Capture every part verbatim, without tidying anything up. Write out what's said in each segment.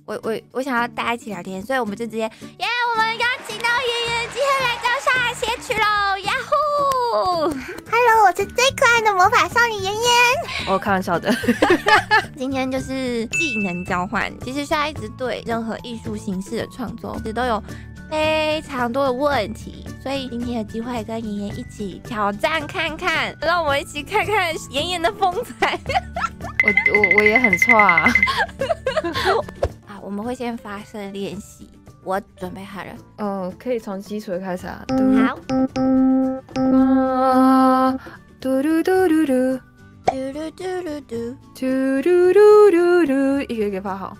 我我我想要大家一起聊天，所以我们就直接耶，我们邀请到妍妍今天来教下写曲喽，呀呼 ！Hello， 我是最可爱的魔法少女妍妍。 我、哦、开玩笑的。 今天就是技能交换，其实现在一直对任何艺术形式的创作，其实都有非常多的问题，所以今天有机会跟妍妍一起挑战看看，让我们一起看看妍妍的风采。 我我我也很错啊。 好，我们会先发声练习，我准备好了。 哦，可以从基础的开始啊。 好。 啊，嘟嘟嘟嘟嘟， 嘟嘟嘟嘟嘟， 嘟嘟嘟嘟嘟，一个一个发好。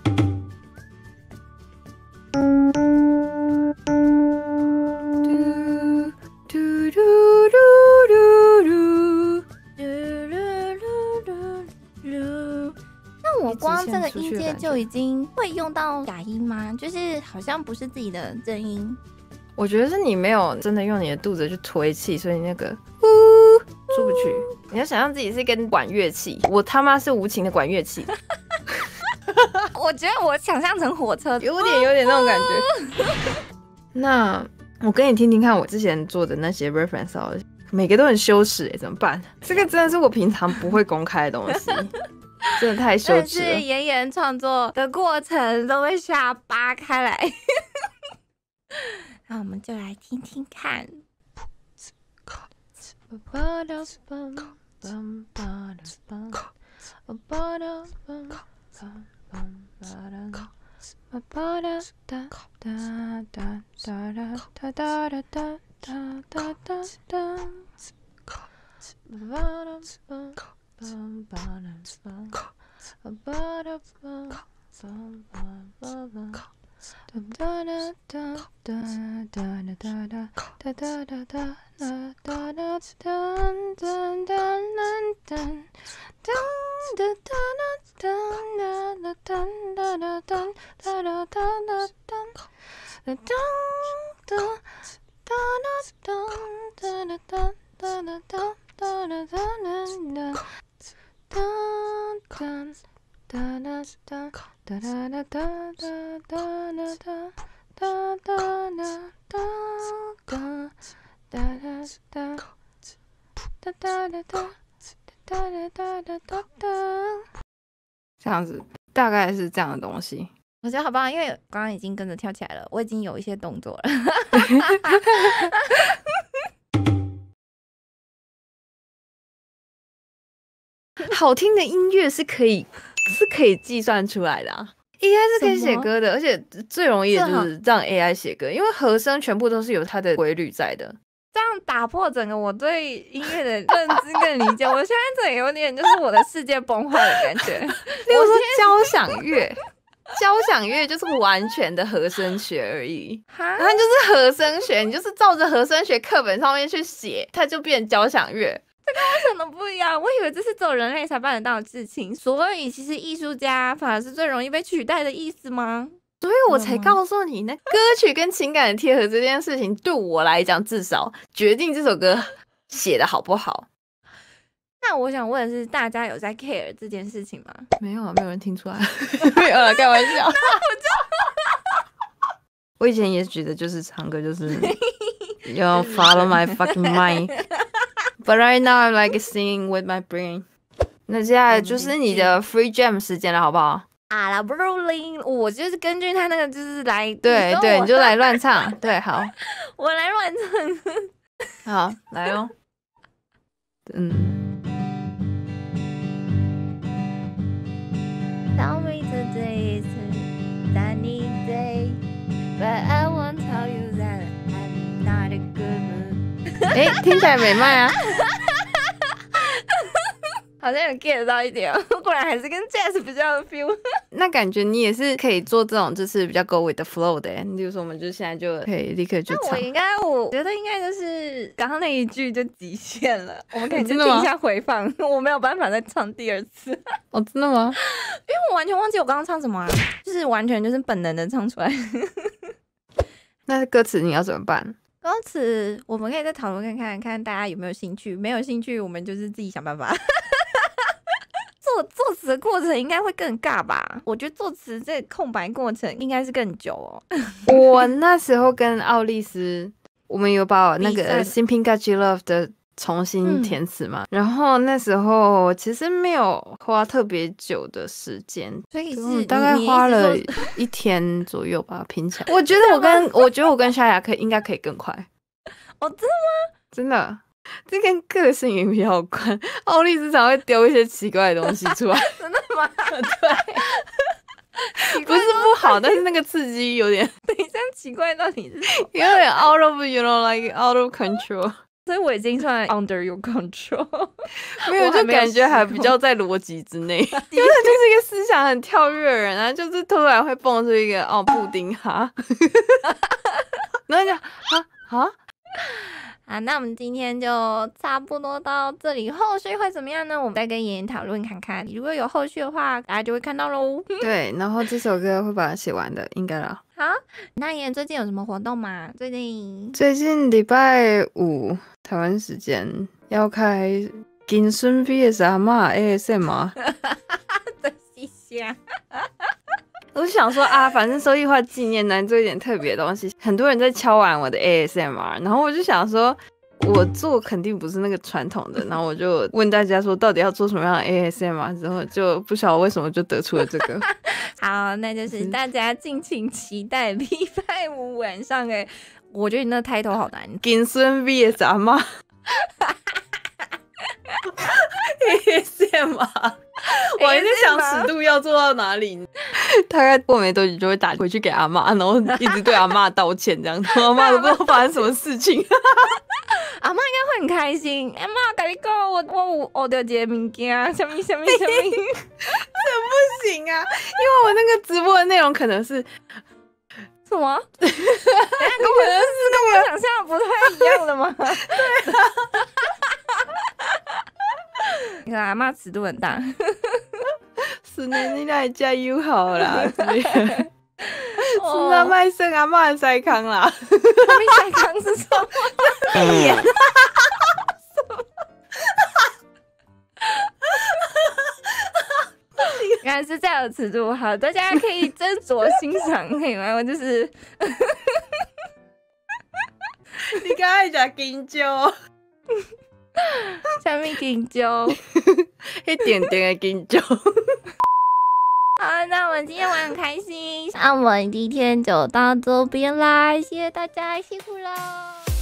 我光这个音阶就已经会用到假音吗？就是好像不是自己的真音。 我觉得是你没有真的用你的肚子去推气，所以那个呼出不去。你要想象自己是一根管乐器，我他妈是无情的管乐器。 我觉得我想象成火车， 有点有点那种感觉。那我跟你听听看，我之前做的那些 reference 好了，每个都很羞耻哎，怎么办？这个真的是我平常不会公开的东西。真的太羞耻了。但是妍妍创作的过程都被需要扒开来。那我们就来听听看。Bum bum bum bum 这样子大概是这样的东西。 我觉得好棒，因为刚刚已经跟着跳起来了，我已经有一些动作了。 好听的音乐是可以是可以计算出来的啊。A I 是可以写歌的，而且最容易的就是让 A I 写歌，因为和声全部都是有它的规律在的。 这样打破整个我对音乐的认知跟理解，我现在这有点就是我的世界崩坏的感觉。 例如说交响乐，交响乐就是完全的和声学而已，它就是和声学，你就是照着和声学课本上面去写，它就变交响乐。 这跟我想的不一样，我以为这是只有人类才办得到的事情，所以其实艺术家反而是最容易被取代的意思吗？ 所以我才告诉你，那歌曲跟情感的贴合这件事情，对我来讲，至少决定这首歌写的好不好。 那我想问的是，大家有在 care 这件事情吗？ 没有啊，没有人听出来。没有了，开玩笑。我以前也觉得，就是唱歌就是要 follow my fucking mind。But right now I'm like singing with my brain。那接下来就是你的 free jam 时间了，好不好？ 啊啦 rolling， 我就是根据他那个就是来， 对对，你就来乱唱。对，好， 我来乱唱。 好，来哦。嗯。 Tell me today is a sunny day, but I won't tell you that I'm not a good mood。 哎，听起来美迈啊。 好像有 get 到一点哦，果然还是跟 jazz 比较有 feel。 那感觉你也是可以做这种，就是比较 go with the flow 的。比如说，我们就现在就可以立刻就唱。 那我应该，我觉得应该就是刚刚那一句就极限了。我们可以去听一下回放，我没有办法再唱第二次。 哦，真的吗？ 因为我完全忘记我刚刚唱什么啊，就是完全就是本能的唱出来。 那歌词你要怎么办？ 歌词我们可以再讨论看看，看大家有没有兴趣。没有兴趣，我们就是自己想办法。做作作词的过程应该会更尬吧？我觉得作词这个空白过程应该是更久哦。 我那时候跟奥丽丝，我们有把那个《新 Pink Got You Love》的重新填词嘛、嗯，然后那时候其实没有花特别久的时间， 所以是大概花了一天左右吧，拼起来。我觉得我跟我觉得我跟夏雅可以应该可以更快。 哦，真的吗？ 真的。这跟个性也比较有关，奥丽丝常会丢一些奇怪的东西出来。 真的吗？ 对，不是不好，但是那个刺激有点。 等一下，奇怪到底是什么？ 有点 out of you know like out of control。 所以我已经算 under your control。 没有，就感觉还比较在逻辑之内。因为他就是一个思想很跳跃的人啊，就是突然会蹦出一个哦布丁哈，然后就啊啊。 啊，那我们今天就差不多到这里，后续会怎么样呢？我们再跟妍妍讨论看看，如果有后续的话，大家就会看到咯。 对，然后这首歌会把它写完的，应该啦。 好，那妍妍最近有什么活动吗？最近最近礼拜五台湾时间要开金顺 V S 阿嬷 A S M R。 真是香。 我就想说啊，反正收益化纪念难做一点特别的东西，很多人在敲完我的 A S M R， 然后我就想说，我做肯定不是那个传统的，然后我就问大家说，到底要做什么样的 A S M R， 之后就不晓得为什么就得出了这个。 好，那就是大家敬请期待礼拜五晚上诶，我觉得你那 title 好难， 金孙 V S 阿嬷 A S M R。我还在想尺度要做到哪里，大概过没多久就会打回去给阿嬷，然后一直对阿嬷道歉这样，阿嬷都不知道发生什么事情。 阿嬷应该会很开心。阿嬷跟你讲，我我有学到一个物件，什么什么什么， 这不行啊！因为我那个直播的内容可能是什么？等一下跟我是跟我想象的不太一样的吗？对啊。你看阿嬷尺度很大， 是呢，你来加油好啦，是那卖生阿嬷的塞康啦， 塞康是什么？原来是这样的尺度，好，大家可以斟酌欣赏，可以吗？我就是， 你刚才讲金蕉。 下面金蕉， 一点点的金蕉。 好，那我们今天玩很开心，那我们今天就到这边啦，谢谢大家，辛苦了。